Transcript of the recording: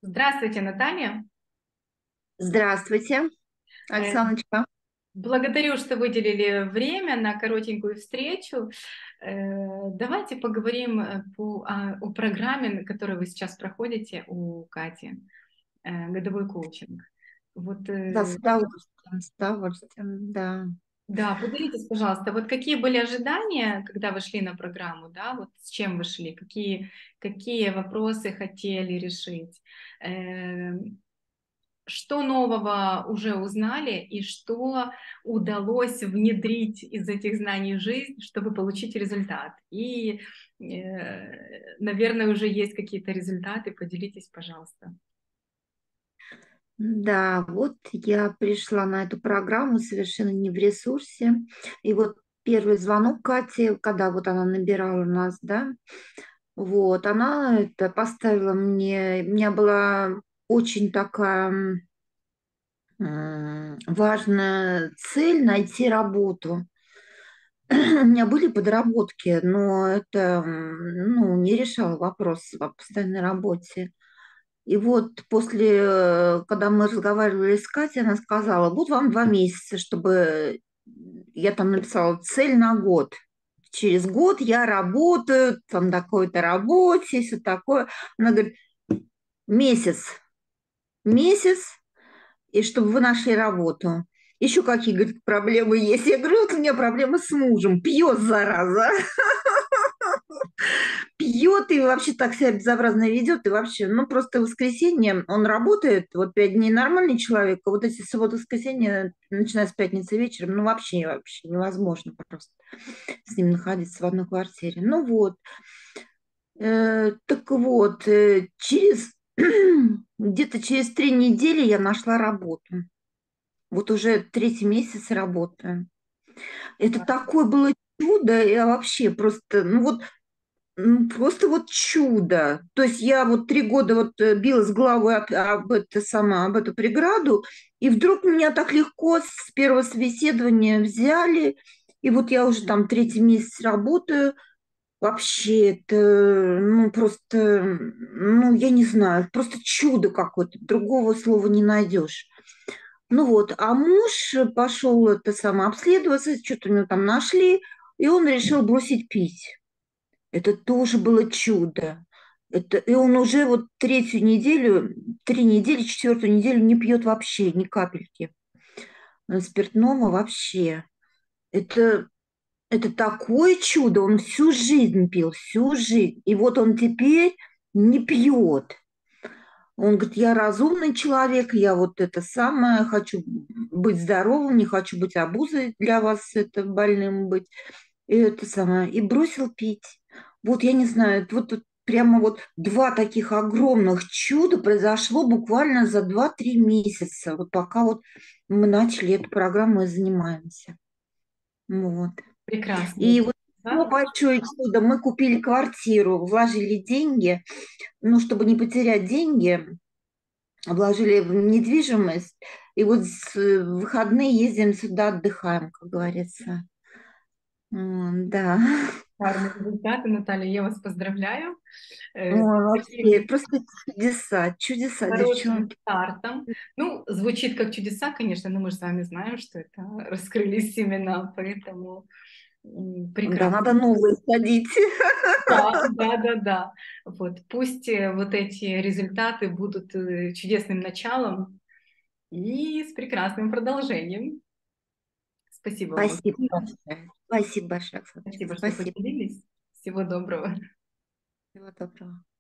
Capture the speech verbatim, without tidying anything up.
Здравствуйте, Наталья. Здравствуйте, Э, Оксаночка. Благодарю, что выделили время на коротенькую встречу. Э, Давайте поговорим э, по, о, о программе, на которой вы сейчас проходите у Кати, э, годовой коучинг. Вот, Да, э, с удовольствием, с удовольствием, да. да, поделитесь, пожалуйста, вот какие были ожидания, когда вы шли на программу, да, вот с чем вы шли, какие, какие вопросы хотели решить. Э, Что нового уже узнали и что удалось внедрить из этих знаний в жизнь, чтобы получить результат? И, э, наверное, уже есть какие-то результаты. Поделитесь, пожалуйста. Да, вот я пришла на эту программу совершенно не в ресурсе. И вот первый звонок Кати, когда вот она набирала нас, да, вот, она это поставила мне, у меня была очень такая м, важная цель найти работу. У меня были подработки, но это, м, ну, не решало вопрос о постоянной работе. И вот после, э, когда мы разговаривали с Катей, она сказала, вот вам два месяца, чтобы я там написала цель на год. Через год я работаю, там такой-то работе, все такое. Она говорит, месяц, месяц, и чтобы вы нашли работу. Еще какие, говорит, проблемы есть? Я говорю, вот у меня проблема с мужем, пьет, зараза. Пьет и вообще так себя безобразно ведет, и вообще, ну, просто в воскресенье он работает, вот пять дней нормальный человек, а вот эти субботы, воскресенье, начиная с пятницы вечером, ну, вообще, вообще невозможно просто с ним находиться в одной квартире. Ну, вот, Э, так вот, э, через, где-то через три недели я нашла работу. Вот уже третий месяц работаю. Это такое было чудо, я вообще просто, ну вот М, Просто вот чудо. То есть я вот три года вот э, билась головой об, об это сама, об эту преграду, и вдруг меня так легко с первого собеседования взяли, и вот я уже там третий месяц работаю. Вообще это, ну, просто, ну, я не знаю, просто чудо какое-то, другого слова не найдешь. Ну вот, а муж пошел это само обследоваться, что-то у него там нашли, и он решил бросить пить. Это тоже было чудо. Это, и он уже вот третью неделю, три недели, четвертую неделю не пьет вообще ни капельки э, спиртного вообще. Это, это такое чудо. Он всю жизнь пил, всю жизнь. И вот он теперь не пьет. Он говорит, я разумный человек, я вот это самое, хочу быть здоровым, не хочу быть обузой для вас, это больным быть. И это самое, и бросил пить. Вот я не знаю, вот тут прямо вот два таких огромных чуда произошло буквально за два-три месяца, вот пока вот мы начали эту программу и занимаемся. Вот. Прекрасно. И вот ну, Да? большое чудо, мы купили квартиру, вложили деньги, ну, чтобы не потерять деньги, вложили в недвижимость, и вот с- в выходные ездим сюда, отдыхаем, как говорится. М, Да. Шикарные результаты, Наталья, я вас поздравляю Ой, э, с вообще, таким просто чудеса, чудеса, хорошим девчонки. стартом. Ну, звучит как чудеса, конечно, но мы же с вами знаем, что это раскрылись семена, поэтому м, Да, прекрасно. надо новые садить. Да, да, да, да. Вот пусть э, вот эти результаты будут э, чудесным началом и с прекрасным продолжением. Спасибо вам Спасибо огромное. большое. Спасибо большое, Оксаночка. Спасибо, что Спасибо. поделились. Всего доброго. Всего доброго.